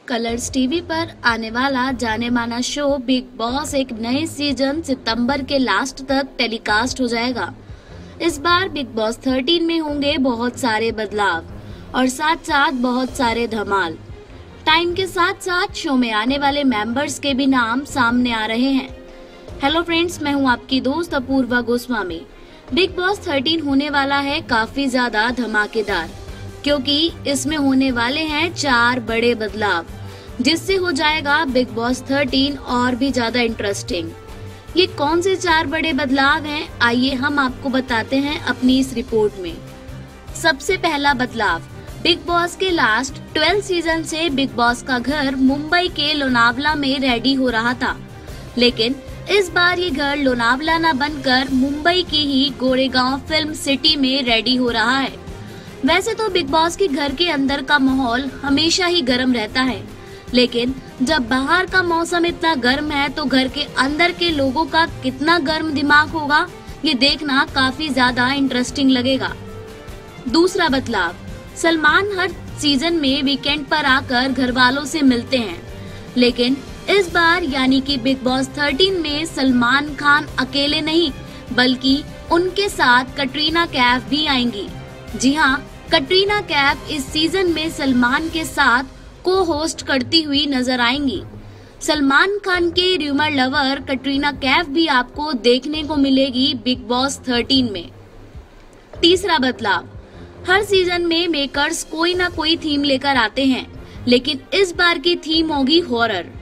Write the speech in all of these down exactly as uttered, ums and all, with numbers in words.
Colors TV पर आने वाला जाने माना शो बिग बॉस एक नए सीजन सितंबर के लास्ट तक टेलीकास्ट हो जाएगा। इस बार बिग बॉस तेरह में होंगे बहुत सारे बदलाव और साथ साथ बहुत सारे धमाल। टाइम के साथ साथ शो में आने वाले मेंबर्स के भी नाम सामने आ रहे हैं। हेलो फ्रेंड्स, मैं हूं आपकी दोस्त अपूर्वा गोस्वामी। बिग बॉस तेरह होने वाला है काफी ज्यादा धमाकेदार, क्योंकि इसमें होने वाले हैं चार बड़े बदलाव, जिससे हो जाएगा बिग बॉस तेरह और भी ज्यादा इंटरेस्टिंग। ये कौन से चार बड़े बदलाव हैं, आइए हम आपको बताते हैं अपनी इस रिपोर्ट में। सबसे पहला बदलाव, बिग बॉस के लास्ट बारह सीजन से बिग बॉस का घर मुंबई के लोनावला में रेडी हो रहा था, लेकिन इस बार ये घर लोनावला न बनकर मुंबई की ही गोरेगांव फिल्म सिटी में रेडी हो रहा है। वैसे तो बिग बॉस के घर के अंदर का माहौल हमेशा ही गर्म रहता है, लेकिन जब बाहर का मौसम इतना गर्म है तो घर के अंदर के लोगों का कितना गर्म दिमाग होगा, ये देखना काफी ज्यादा इंटरेस्टिंग लगेगा। दूसरा बदलाव, सलमान हर सीजन में वीकेंड पर आकर घर वालों से मिलते हैं, लेकिन इस बार यानी कि बिग बॉस तेरह में सलमान खान अकेले नहीं बल्कि उनके साथ कटरीना कैफ भी आएंगी। जी हाँ, कटरीना कैफ इस सीजन में सलमान के साथ को होस्ट करती हुई नजर आएंगी। सलमान खान के र्यूमर लवर कटरीना कैफ भी आपको देखने को मिलेगी बिग बॉस तेरह में। तीसरा बदलाव, हर सीजन में मेकर्स कोई ना कोई थीम लेकर आते हैं, लेकिन इस बार की थीम होगी हॉरर।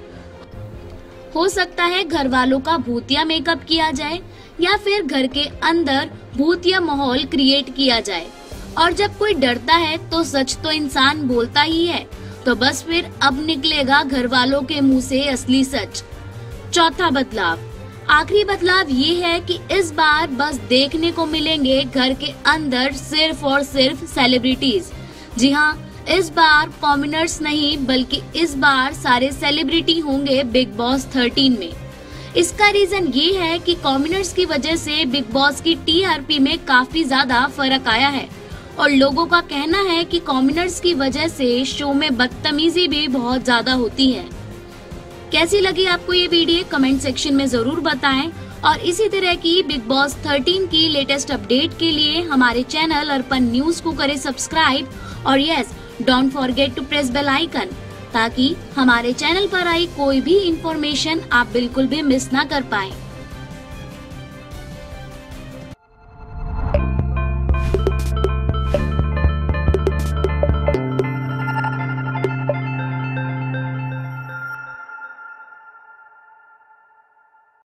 हो सकता है घर वालों का भूतिया मेकअप किया जाए या फिर घर के अंदर भूतिया माहौल क्रिएट किया जाए। और जब कोई डरता है तो सच तो इंसान बोलता ही है, तो बस फिर अब निकलेगा घर वालों के मुंह से असली सच। चौथा बदलाव, आखिरी बदलाव ये है कि इस बार बस देखने को मिलेंगे घर के अंदर सिर्फ और सिर्फ सेलिब्रिटीज। जी हाँ, इस बार कॉमनर्स नहीं बल्कि इस बार सारे सेलिब्रिटी होंगे बिग बॉस तेरह में। इसका रीजन ये है कि कॉमनर्स की वजह से बिग बॉस की टीआरपी में काफी ज्यादा फर्क आया है और लोगों का कहना है कि कॉमनर्स की वजह से शो में बदतमीजी भी बहुत ज्यादा होती है। कैसी लगी आपको ये वीडियो, कमेंट सेक्शन में जरूर बताएं और इसी तरह की बिग बॉस तेरह की लेटेस्ट अपडेट के लिए हमारे चैनल अर्पण न्यूज को करें सब्सक्राइब और yes, don't forget to press bell icon, ताकि हमारे चैनल पर आई कोई भी इंफॉर्मेशन आप बिल्कुल भी मिस ना कर पाएं।